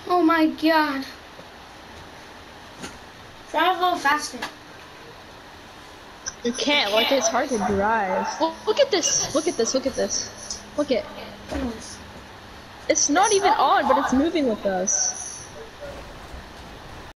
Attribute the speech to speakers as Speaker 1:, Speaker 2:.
Speaker 1: Oh my god. Drive a little faster.
Speaker 2: You can't, like, it's hard to drive. Look at this, look at this, look at this. Look at, it's not even on, but it's moving with us.